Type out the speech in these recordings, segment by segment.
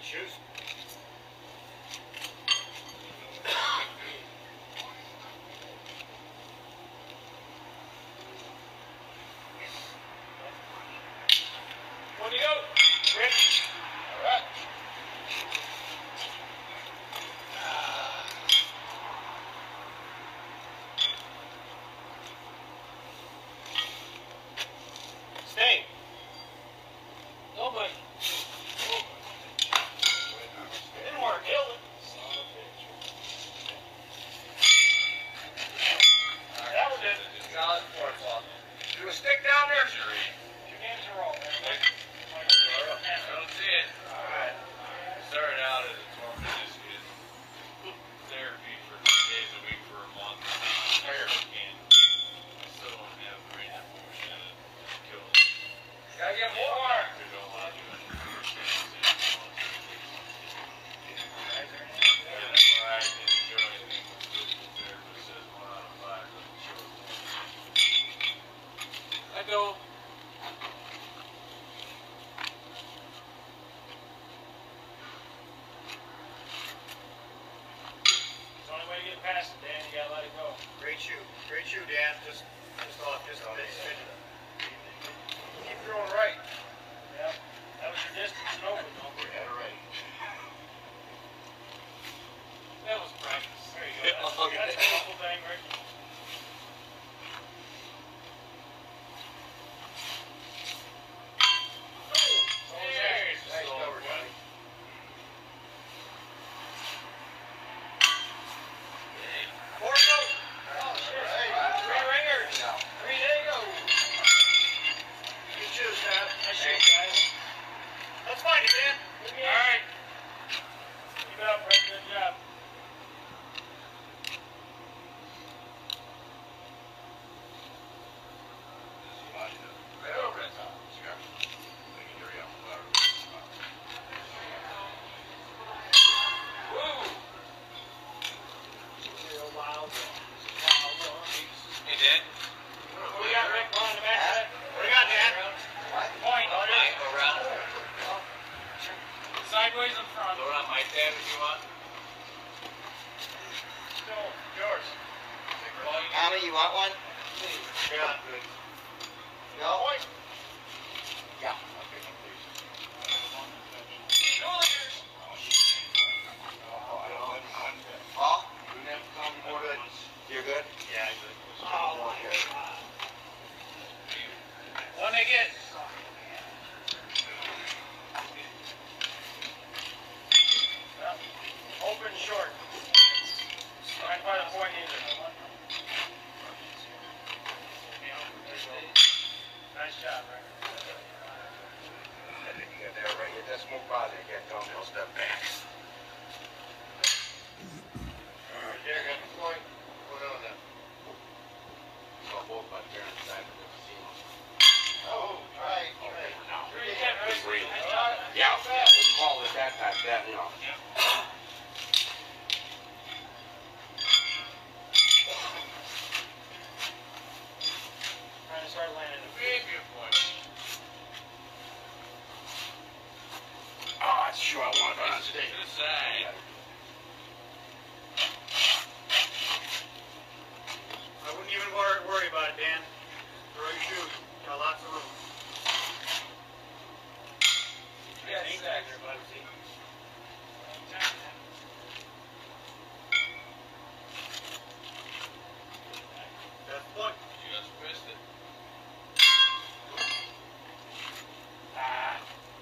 Shoes. When you go, Rick. All right. Stay. Nobody. Didn't work. Killed it. That was it. Solid fourth ball. Do a stick down there. Your hands are all there. I don't see it. All right. Started out as a torn meniscus. Therapy for 3 days a week for a month. And I still don't have range of motion. Killed it. Gotta get more. They don't want to do anything. Yeah, that's why I didn't show anything. Physical therapist says 1 out of 5 doesn't show it. I go. It's the only way to get past it, Dan. You gotta let it go. Great shoe. Great shoe, Dan. Just off. Just a bit. Keep throwing right. Yep. That was your distance and open, though. Yeah, right. That was practice. There you go. That's a beautiful thing, Rick. There's the Nice slow cover, one. Johnny. Four go. Oh, shit. Right. 3 ringers. No. 3 there you go. Good shoes, Pat. Nice shoot, guys. Let's find it, Dan. All right. Keep it up, Rick. Good job. Real wild. Hey, Dan. What do you got, Rick? On the back of that? What do you got, Dan? Point. Go around. Sideways in front. Go around my tab if you want. Still yours. Tommy, you want one? Yeah. No? Yeah. Paul? We're good. You're good? Yeah, I'm good. Oh, okay. One they get. Open short. Right by the point either. Nice job, Rick. And then you got that right. Get that smoke positive. You got thumbnail step back. Alright, there, got the point. Put it on that. Saw both my parents side of the casino. Oh, right. Okay, now. Sure you can, Rick. Breathe. Nice job. Yeah, wouldn't call it that type, that, you know. Trying to start landing it. Big good point. Oh, that's sure I want To the side. I wouldn't even worry about it, Dan. Throw your shoes. Got lots of room. Yeah, exactly. That's the point. Just missed it. Ah.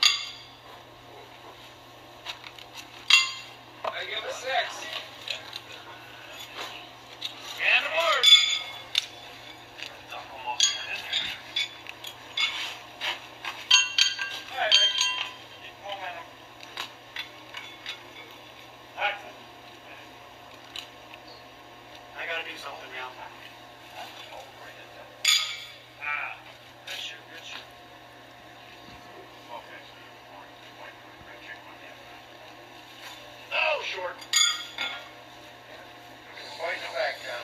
I give it a 6. And the board. All right, Rick. Momentum. Excellent. I gotta do something now. Ah. Good shoot, good shoot. Oh, short. Point in the back, John.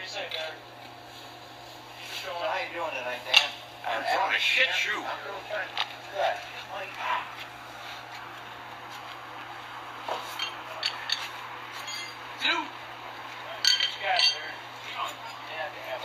you say, Bear? So how you doing tonight, Dan? I'm throwing a shit shoe. I'm doing fine. Good. Dude. What you got there? Yeah, damn.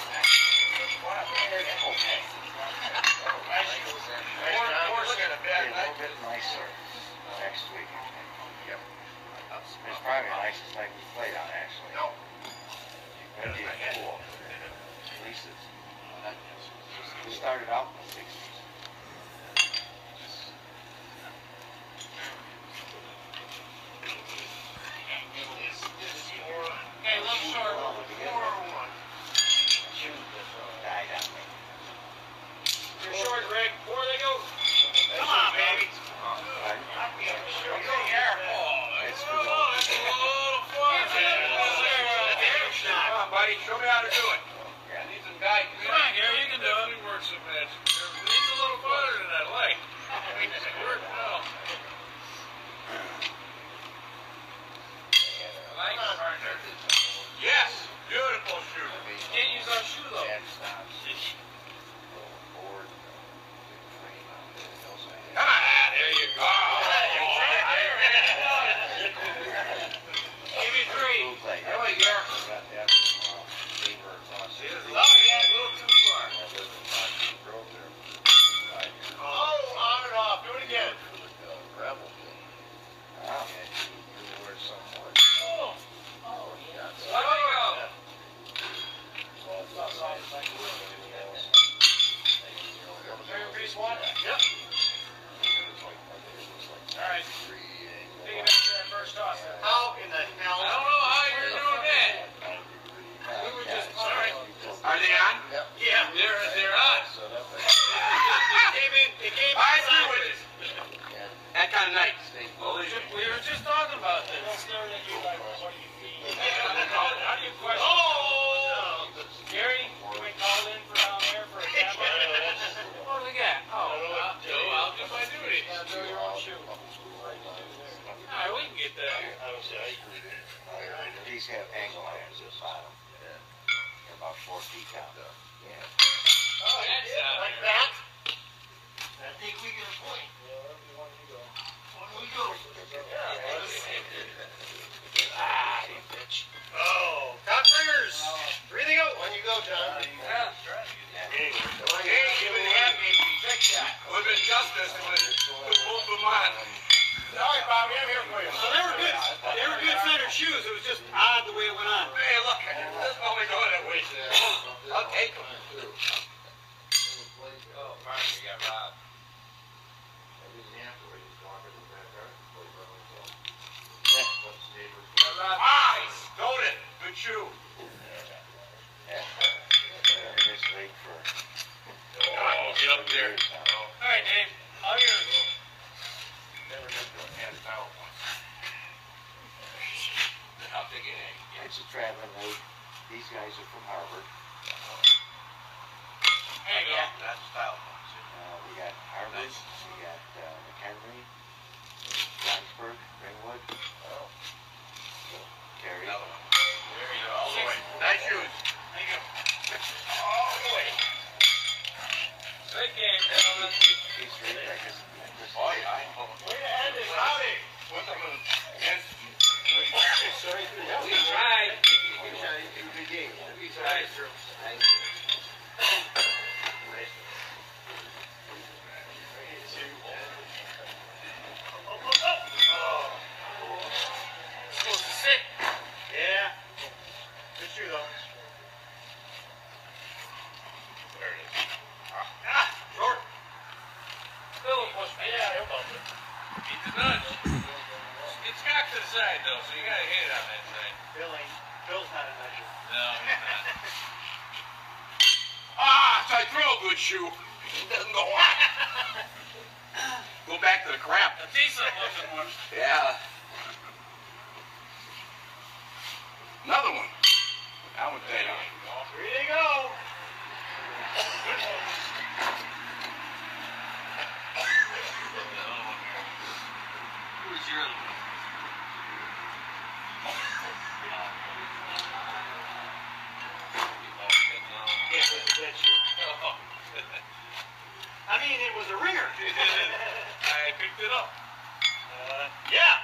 Okay. Nice shoes. We're looking at a Be bad a night. little bit nicer next week, I think. Yep. It's probably the nicest night we played on, actually. No. It'd be cool. At least it's... We started out in the 60s. Okay, a little short. 401. Died on me. You're short, Rick. 4 they go. Come on, baby. Pardon? It's for the... Come on, buddy. Show me how to do it. Yeah. I need some guidance. Come on, Gary, you can do it. It works some magic. It's a little farther than that leg. It worked well. I like it, partner. Yes. Beautiful shoe. Can't use our shoe, though. Come on. There you go. Give me 3. There we go. Oh, yeah, a little too far. Oh, on and off. Do it again. Wow. Oh. Let me go. Piece 1? Yep. All right. Take it back to that first toss. How in the hell? I don't know how you're doing that. We were just sorry. Are they on? Yeah. They're on. It came I in agree with sideways. it. That kind of night. We were just talking about this. Staring at you like, what do you mean? How do you question? Oh! Gary, can we call in for down there for a camera? What do we got? Oh, I'll do my duty. do your own shoe. Alright, we can get that. These have angle irons at the bottom. They're about 4 feet down. Yeah. Oh, That's out like there. that? I think we get a point. When we go. Ah, you bitch. Oh, top ringers. Breathing out. When you go, John. Yeah, try to get that. Hey, even happy. Trick shot. Would have been justice with both of them on. All right, Bobby, I'm here for you. So they were good. They were good center shoes. It was just odd the way it went on. Hey, look. This is only going that way. I'll take them. Oh, fine, we got Rob. Nice. Told it. Good shoe. This late for... Come on, get up there. All right, Dave. All yours. Never been to a hand foul once. How big it is. It's a traveling league. These guys are from Harvard. There you go. That's style points. We got Harvard, we got McHenry, Johnsburg, Ringwood, Cary. Another one. There you go. All the way. Nice shoes. Thank you. All the way. Great game, gentlemen. These three guys. Oh, yeah. I know. Way to end it. Howdy. What's up with them? Sorry for that. We tried. Good game. We tried. Supposed to sit. Yeah. Good shoe, though. There it is. Ah, short. Bill will push me. Yeah, he'll bump it. Beat the nudge. It's cocked to the side, though, so you gotta hit it on that side. Bill's not a measure. No, he's not. So I throw a good shoe. It doesn't go on. Go back to the crap. A decent looking one. Yeah. Another one. That one's dead on. Here you go. Who's your other one? with the dead shoe. I mean, it was a ringer. I picked it up. Yeah.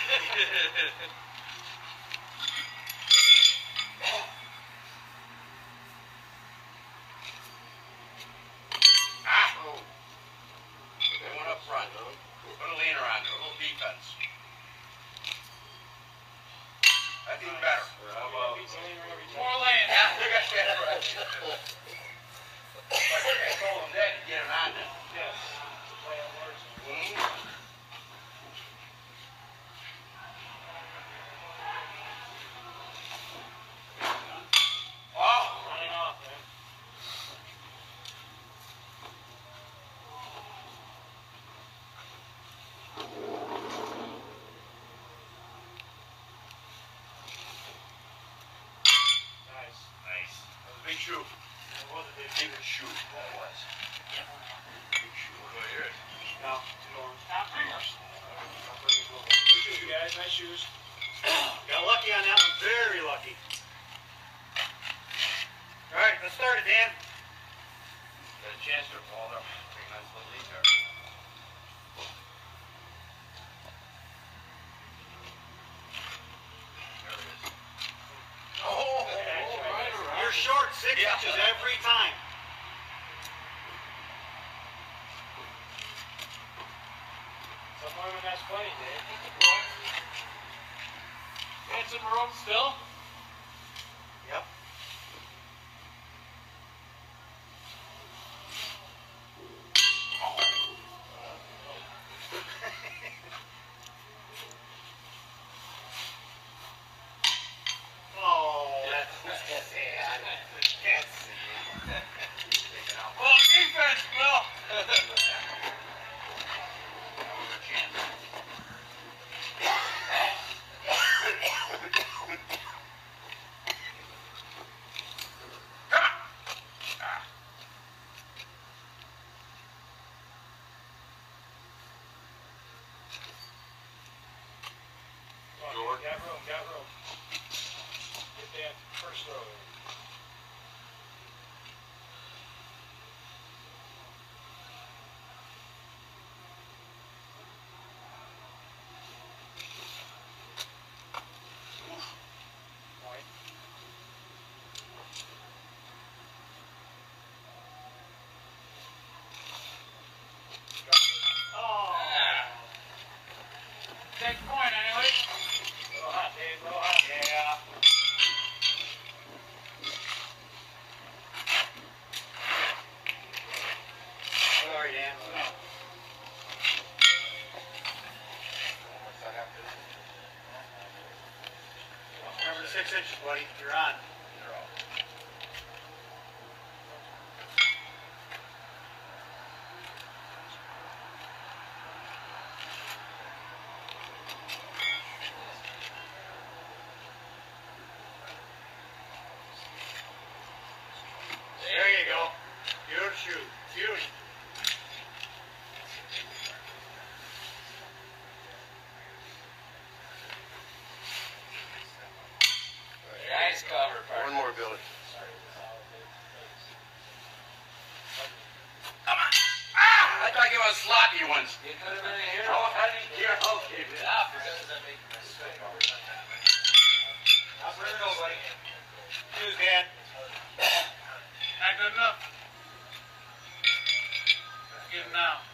Oh. They went up front. Put a leaner on there, a little defense. That's even better. How about More land. Yeah, they got that right. Like I told them that, you get it on there. Yes. Way it works. Oh! Running off, man. Nice. nice? That was a big shoe. It was a big Big shoe. That was. Big shoe. What about yours? No, two arms. Top ringers. Good shoes, guys. Nice shoes. Got lucky on that one. Very lucky. All right, let's start it, Dan. Got a chance to fall up. Pretty nice little lead there. There it is. Oh! Right. You're short 6 Yeah. inches every time. Some women, that's funny, Dave. Got some room still? Yep. Oh, that's sad. That's sad. Well, defense, Bill. Got room, got room. Get that first throw. Point. Oh. Take the point anyway. A little hot, Dave. A little hot. Yeah. Sorry, Dan. Remember 6 inches, buddy. You're on. There you go. Beautiful shoe. Beauty. Nice cover, One more, Billy. Come on. Ah! I thought you were sloppy ones. You could have been a hero. Oh, I didn't care. Okay, man. How's it go, buddy? Shoes, Dan. Not good enough. Get him now.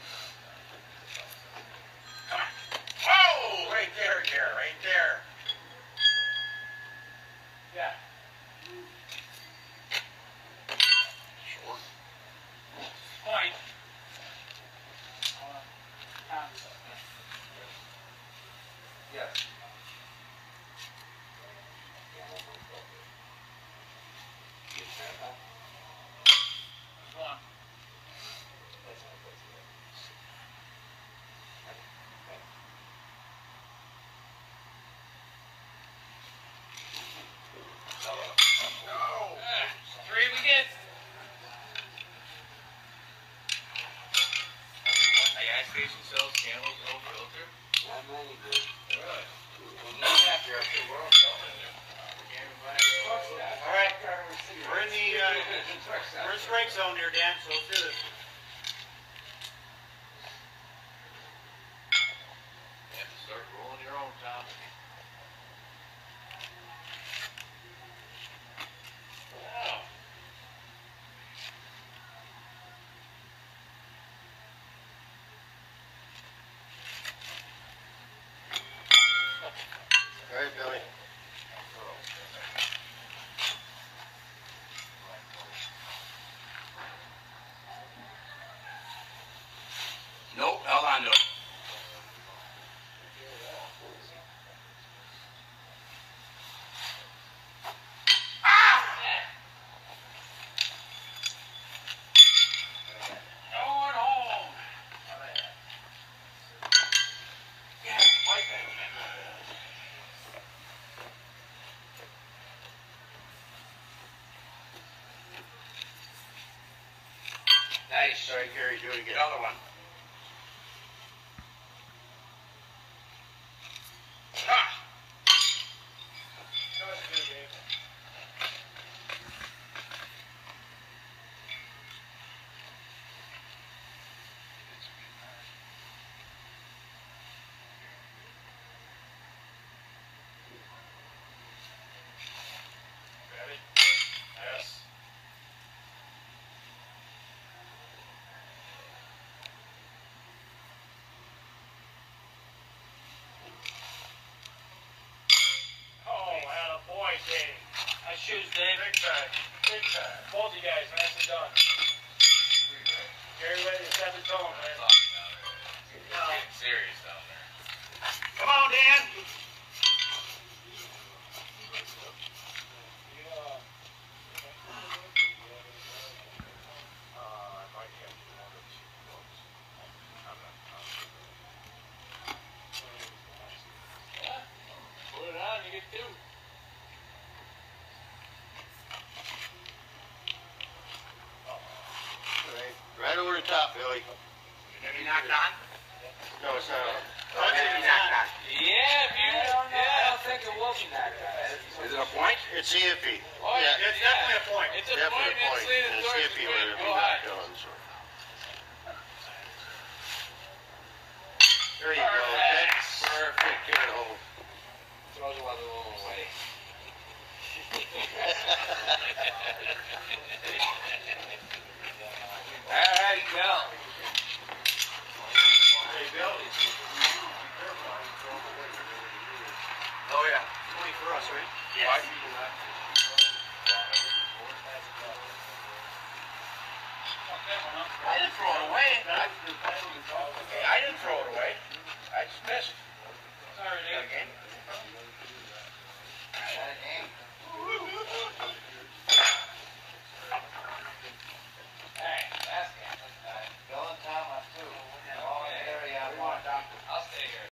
Come on. Oh! Right there, Gary. Right there. Yeah. Point. Yes. We're in strike zone here, Dan, so let's do this. You have to start rolling your own, Tom. All right, Billy. Nope, held on to it. Going home. Yeah, like that. Nice. All right, Gary, do it again. Another one. Ha! That was a good game. Ready? Yes. Oh, had a boy, Dave. Nice shoes, Dave. Big time. Big time. Both of you guys, nicely done. Gary ready to set the tone, man. It's getting serious down there. Come on, Dan. Put it on, you get two. All right. Right over the top, Billy. Maybe knocked on? No, it's not on. Maybe knocked on. Yeah, if you. I don't think it will be that Is it a point? It's iffy. Oh, Yeah, It's definitely a point. It's a definitely point. a point. It's leaning It's towards iffy the when good. it'll Go be high. knocked on, so. There you go. Perfect. That's perfect. Good hole. Throws a little away. All right, go. Hey, Bill. Oh, yeah. 20 for us, right? Yes. I didn't throw it away. I didn't throw it away. I just missed. Sorry, Dave. Again.